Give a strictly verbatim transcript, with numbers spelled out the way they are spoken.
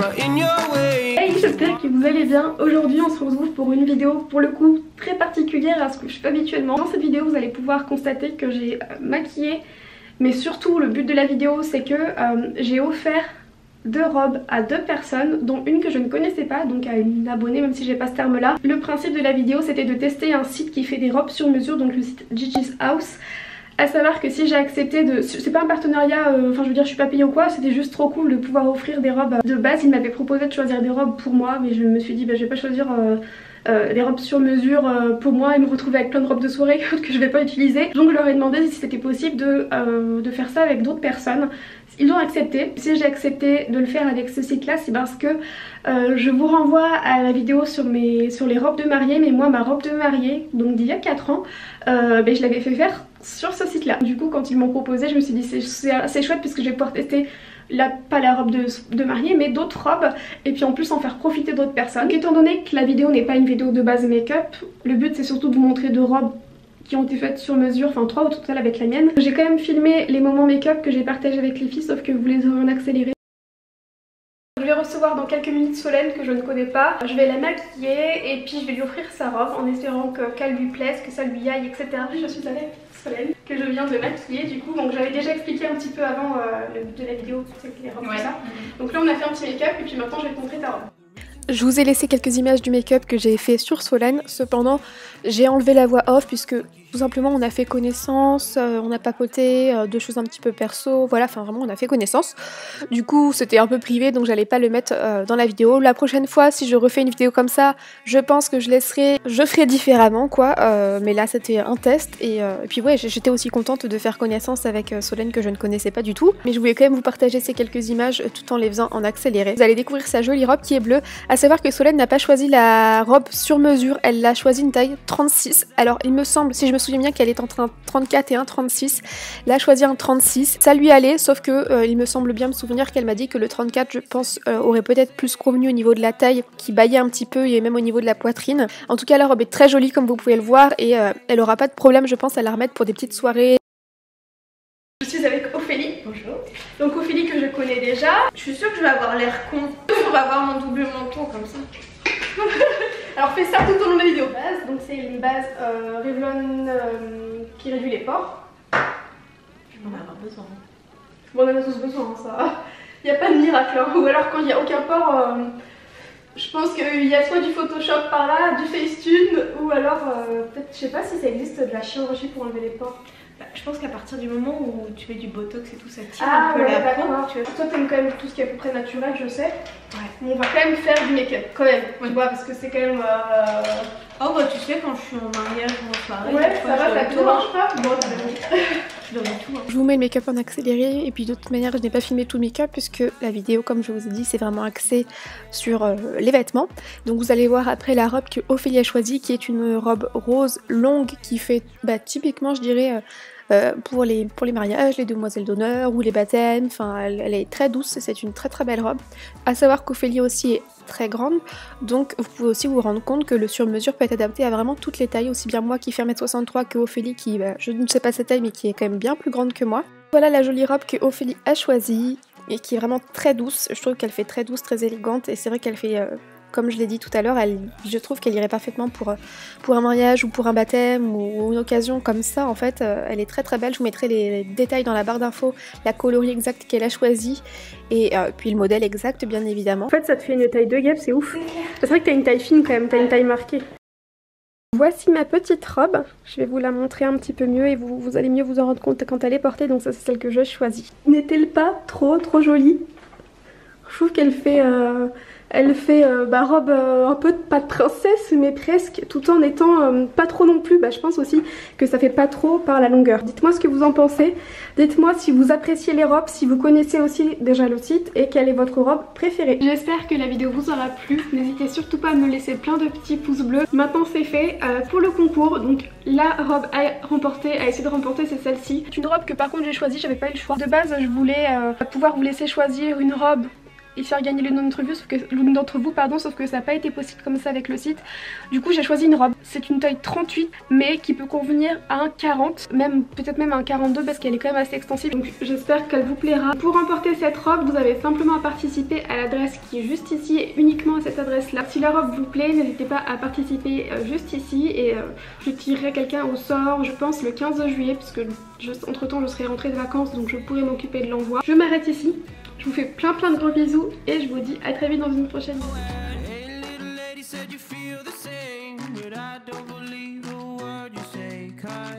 Hey, j'espère que vous allez bien. Aujourd'hui on se retrouve pour une vidéo pour le coup très particulière à ce que je fais habituellement. Dans cette vidéo vous allez pouvoir constater que j'ai euh, maquillé, mais surtout le but de la vidéo c'est que euh, j'ai offert deux robes à deux personnes, dont une que je ne connaissais pas, donc à une abonnée, même si j'ai pas ce terme là. Le principe de la vidéo c'était de tester un site qui fait des robes sur mesure, donc le site Gigi's House. À savoir que si j'ai accepté de... C'est pas un partenariat, euh, enfin je veux dire je suis pas payée ou quoi, c'était juste trop cool de pouvoir offrir des robes. De base il m'avait proposé de choisir des robes pour moi, mais je me suis dit bah, je vais pas choisir euh, euh, des robes sur mesure euh, pour moi et me retrouver avec plein de robes de soirée que je vais pas utiliser. Donc je leur ai demandé si c'était possible de, euh, de faire ça avec d'autres personnes. Ils ont accepté. Si j'ai accepté de le faire avec ce site là, c'est parce que euh, je vous renvoie à la vidéo sur, mes, sur les robes de mariée. Mais moi ma robe de mariée, donc d'il y a quatre ans, euh, ben, je l'avais fait faire sur ce site là. Du coup quand ils m'ont proposé je me suis dit c'est assez chouette puisque je vais pouvoir tester la, pas la robe de, de mariée mais d'autres robes et puis en plus en faire profiter d'autres personnes. Donc, étant donné que la vidéo n'est pas une vidéo de base make-up, le but c'est surtout de vous montrer deux robes qui ont été faites sur mesure, enfin trois au total avec la mienne. J'ai quand même filmé les moments make-up que j'ai partagé avec les filles, sauf que vous les aurez en accéléré. Je vais recevoir dans quelques minutes Solène que je ne connais pas. Je vais la maquiller et puis je vais lui offrir sa robe en espérant qu'elle lui plaise, que ça lui aille, et cetera. Je suis avec Solène que je viens de maquiller du coup. Donc j'avais déjà expliqué un petit peu avant euh, le but de la vidéo, tu sais, les robes, ouais. Tout ça. Donc là on a fait un petit make-up et puis maintenant je vais te montrer ta robe. Je vous ai laissé quelques images du make-up que j'ai fait sur Solène, cependant j'ai enlevé la voix off puisque tout simplement on a fait connaissance, euh, on a papoté, euh, deux choses un petit peu perso, voilà, enfin vraiment on a fait connaissance. Du coup c'était un peu privé donc j'allais pas le mettre euh, dans la vidéo. La prochaine fois si je refais une vidéo comme ça, je pense que je laisserai, je ferai différemment quoi, euh, mais là c'était un test et, euh, et puis ouais j'étais aussi contente de faire connaissance avec euh, Solène que je ne connaissais pas du tout. Mais je voulais quand même vous partager ces quelques images euh, tout en les faisant en accéléré. Vous allez découvrir sa jolie robe qui est bleue. À savoir que Solène n'a pas choisi la robe sur mesure, elle l'a choisi une taille trente-six. Alors il me semble, si je me souviens bien, qu'elle est entre un trente-quatre et un trente-six. Elle a choisi un trente-six. Ça lui allait, sauf que euh, il me semble bien me souvenir qu'elle m'a dit que le trente-quatre, je pense, euh, aurait peut-être plus convenu au niveau de la taille, qui baillait un petit peu et même au niveau de la poitrine. En tout cas, la robe est très jolie comme vous pouvez le voir et euh, elle aura pas de problème, je pense, à la remettre pour des petites soirées. Je suis avec Ophélie. Bonjour. Donc Ophélie que je connais déjà. Je suis sûre que je vais avoir l'air con. On va avoir mon double menton comme ça. Alors fais ça tout au long de la vidéo. Base, donc c'est une base euh, Revlon euh, qui réduit les pores. Je vais en avoir besoin. Bon, on en a tous besoin, hein, ça. Il n'y a pas de miracle. Hein. Ou alors quand il n'y a aucun port, euh, je pense qu'il y a soit du Photoshop par là, du Facetune, ou alors euh, peut-être, je sais pas si ça existe de la chirurgie pour enlever les pores. Je pense qu'à partir du moment où tu fais du botox et tout, ça tire ah, un peu ouais, la peau. Tu vois. Toi t'aimes quand même tout ce qui est à peu près naturel, je sais. Ouais. Mais on va quand même faire du make-up, quand même. Ouais. Tu vois, parce que c'est quand même... Euh... Oh bah tu sais, quand je suis en mariage ou en soirée... Ouais, ça va, ça te dérange pas. Bon, je donne tout. Hein. Je vous mets le make-up en accéléré et puis de toute manière je n'ai pas filmé tout le make-up puisque la vidéo, comme je vous ai dit, c'est vraiment axé sur euh, les vêtements. Donc vous allez voir après la robe que Ophélie a choisie, qui est une robe rose longue qui fait bah, typiquement, je dirais... Euh, Euh, pour, les, pour les mariages, les demoiselles d'honneur ou les baptêmes, enfin elle, elle est très douce, c'est une très très belle robe. À savoir qu'Ophélie aussi est très grande, donc vous pouvez aussi vous rendre compte que le sur-mesure peut être adapté à vraiment toutes les tailles, aussi bien moi qui fais un mètre soixante-trois que Ophélie qui, bah, je ne sais pas sa taille mais qui est quand même bien plus grande que moi. Voilà la jolie robe que Ophélie a choisie et qui est vraiment très douce, je trouve qu'elle fait très douce, très élégante et c'est vrai qu'elle fait... Euh, Comme je l'ai dit tout à l'heure, je trouve qu'elle irait parfaitement pour, pour un mariage ou pour un baptême ou une occasion comme ça. En fait, elle est très très belle. Je vous mettrai les, les détails dans la barre d'infos, la coloris exacte qu'elle a choisie et euh, puis le modèle exact bien évidemment. En fait, ça te fait une taille de guêpe, c'est ouf. C'est vrai que t'as une taille fine quand même, t'as une taille marquée. Voici ma petite robe, je vais vous la montrer un petit peu mieux et vous, vous allez mieux vous en rendre compte quand elle est portée, donc ça c'est celle que je choisis. N'est-elle pas trop trop jolie? Je trouve qu'elle fait... Euh... Elle fait euh, bah, robe euh, un peu, pas de princesse, mais presque, tout en étant euh, pas trop non plus. Bah, je pense aussi que ça fait pas trop par la longueur. Dites-moi ce que vous en pensez. Dites-moi si vous appréciez les robes, si vous connaissez aussi déjà le site et quelle est votre robe préférée. J'espère que la vidéo vous aura plu. N'hésitez surtout pas à me laisser plein de petits pouces bleus. Maintenant c'est fait euh, pour le concours. Donc la robe à remporter, à essayer de remporter, c'est celle-ci. C'est une robe que par contre j'ai choisie, j'avais pas eu le choix. De base je voulais euh, pouvoir vous laisser choisir une robe et faire gagner l'une d'entre vous, sauf que l'une d'entre vous pardon, sauf que ça n'a pas été possible comme ça avec le site. Du coup j'ai choisi une robe, c'est une taille trente-huit mais qui peut convenir à un quarante, même peut-être même à un quarante-deux parce qu'elle est quand même assez extensive, donc j'espère qu'elle vous plaira. Pour emporter cette robe vous avez simplement à participer à l'adresse qui est juste ici et uniquement à cette adresse là. Si la robe vous plaît n'hésitez pas à participer euh, juste ici et euh, je tirerai quelqu'un au sort je pense le quinze juillet puisque entre temps je serai rentrée de vacances donc je pourrai m'occuper de l'envoi. Je m'arrête ici, je vous fais plein plein de gros bisous et je vous dis à très vite dans une prochaine vidéo.